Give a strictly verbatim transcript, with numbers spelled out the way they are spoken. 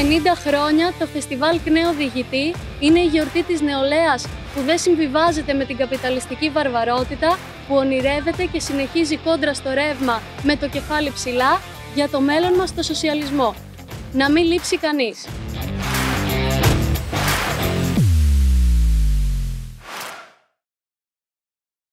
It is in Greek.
πενήντα χρόνια το Φεστιβάλ ΚΝΕ Οδηγητή είναι η γιορτή της νεολαίας που δεν συμβιβάζεται με την καπιταλιστική βαρβαρότητα, που ονειρεύεται και συνεχίζει κόντρα στο ρεύμα με το κεφάλι ψηλά για το μέλλον μας στο σοσιαλισμό. Να μην λείψει κανείς.